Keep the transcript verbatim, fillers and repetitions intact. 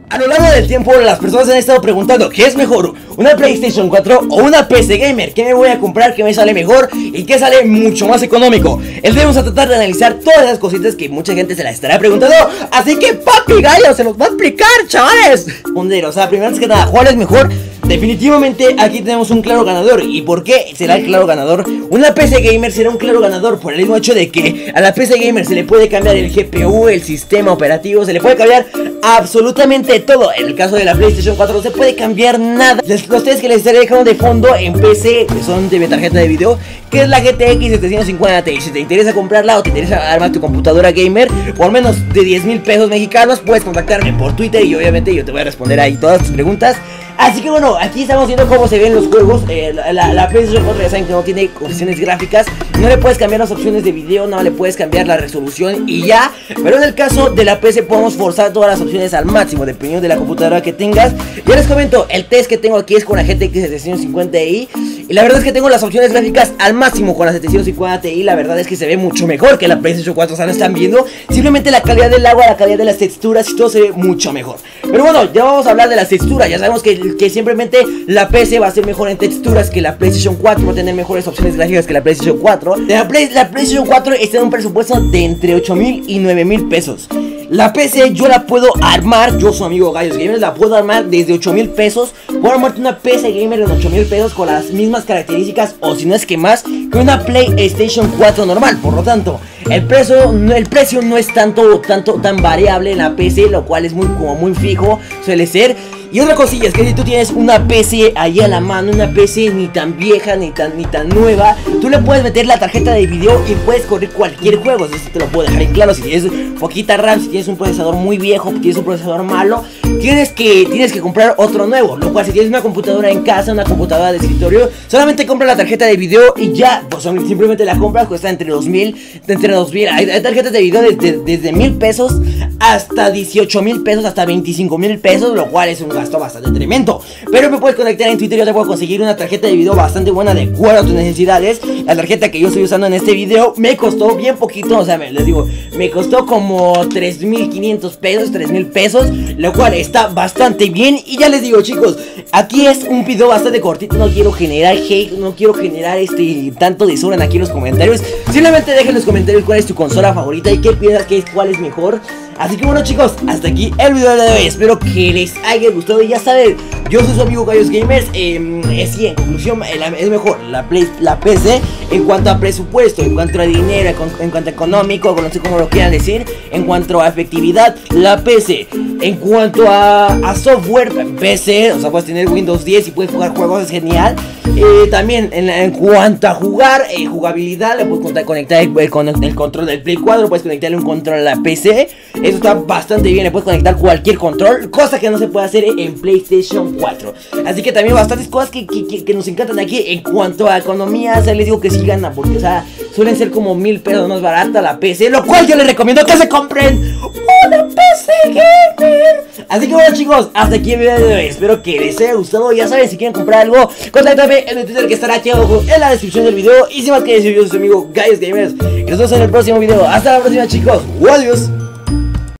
A lo largo del tiempo las personas han estado preguntando ¿qué es mejor? ¿Una PlayStation cuatro o una P C Gamer? ¿Qué me voy a comprar? ¿Qué me sale mejor? ¿Y qué sale mucho más económico? El día vamos a tratar de analizar todas esas cositas que mucha gente se las estará preguntando. Así que papi gallo se los va a explicar, chavales. O sea, primero antes que nada, ¿cuál es mejor? Definitivamente aquí tenemos un claro ganador. ¿Y por qué será el claro ganador? Una P C Gamer será un claro ganador por el mismo hecho de que a la P C Gamer se le puede cambiar el G P U, el sistema operativo, se le puede cambiar absolutamente todo. En el caso de la PlayStation cuatro no se puede cambiar nada. Los test que les estaré dejando de fondo en P C, que son de mi tarjeta de video, que es la G T X setecientos cincuenta Ti. Si te interesa comprarla o te interesa armar tu computadora gamer por menos de diez mil pesos mexicanos, puedes contactarme por Twitter y obviamente yo te voy a responder ahí todas tus preguntas. Así que bueno, aquí estamos viendo cómo se ven los juegos. eh, La, la, la PlayStation cuatro ya saben que no tiene opciones gráficas. No le puedes cambiar las opciones de video, no le puedes cambiar la resolución y ya. Pero en el caso de la P C podemos forzar todas las opciones al máximo, dependiendo de la computadora que tengas. Ya les comento, el test que tengo aquí es con la G T X setecientos cincuenta Ti. Y la verdad es que tengo las opciones gráficas al máximo con la setecientos cincuenta Ti. La verdad es que se ve mucho mejor que la PlayStation cuatro, o sea, no están viendo. Simplemente la calidad del agua, la calidad de las texturas y todo se ve mucho mejor. Pero bueno, ya vamos a hablar de las texturas. Ya sabemos que que simplemente la P C va a ser mejor en texturas que la PlayStation cuatro, va a tener mejores opciones gráficas que la PlayStation cuatro. La, Play, la PlayStation cuatro está en un presupuesto de entre ocho mil y nueve mil pesos. La P C yo la puedo armar, yo su amigo Gallos Gamers, la puedo armar desde ocho mil pesos. Puedo armarte una P C Gamer en ocho mil pesos con las mismas características, o si no es que más, que una PlayStation cuatro normal. Por lo tanto, el precio, el precio no es tanto, tanto, tan variable en la P C, lo cual es muy, como muy fijo, suele ser. Y otra cosilla es que si tú tienes una P C ahí a la mano, una P C ni tan vieja ni tan, ni tan nueva, tú le puedes meter la tarjeta de video y puedes correr cualquier juego. Eso te lo puedo dejar en claro. Si tienes poquita RAM, si tienes un procesador muy viejo, si tienes un procesador malo, tienes que, tienes que comprar otro nuevo. Lo cual, si tienes una computadora en casa, una computadora de escritorio, solamente compra la tarjeta de video y ya, pues simplemente la compras. Cuesta entre dos mil, entre dos mil. Hay, hay tarjetas de video desde, desde mil pesos hasta dieciocho mil pesos, hasta veinticinco mil pesos, lo cual es un gasto bastante tremendo. Pero me puedes conectar en Twitter, yo te puedo conseguir una tarjeta de video bastante buena de acuerdo a tus necesidades. La tarjeta que yo estoy usando en este video me costó bien poquito, o sea, me, les digo, me costó como tres mil quinientos pesos, tres mil pesos, lo cual está bastante bien. Y ya les digo, chicos, aquí es un video bastante cortito, no quiero generar hate, no quiero generar este tanto desorden aquí en los comentarios. Simplemente dejen en los comentarios cuál es tu consola favorita y qué piensas que es, cuál es mejor. Así que bueno, chicos, hasta aquí el video de hoy. Espero que les haya gustado. Y ya saben, yo soy su amigo Gallos Gamers. eh, eh, Sí, en conclusión, eh, la, es mejor la, Play, la P C en cuanto a presupuesto, en cuanto a dinero, en, en cuanto a económico, no sé cómo lo quieran decir. En cuanto a efectividad, la P C. En cuanto a, a software, P C, o sea, puedes tener Windows diez y puedes jugar juegos, es genial. eh, También en, en cuanto a jugar, eh, jugabilidad, le puedes conectar el, con el control del Play cuatro, puedes conectarle un control a la P C. Eso está bastante bien, le puedes conectar cualquier control, cosa que no se puede hacer en PlayStation cuatro. Así que también bastantes cosas que, que, que nos encantan aquí. En cuanto a economía, o sea, les digo que sí gana, porque o sea, suelen ser como mil pesos más barata la P C, lo cual yo les recomiendo que se compren una P C Gamer. Así que bueno, chicos, hasta aquí el video de hoy. Espero que les haya gustado. Ya saben, si quieren comprar algo, contáctame en el Twitter que estará aquí abajo en la descripción del video. Y sin más que decir, yo soy su amigo Gallos Gamers, y nos vemos en el próximo video. Hasta la próxima, chicos. Adiós.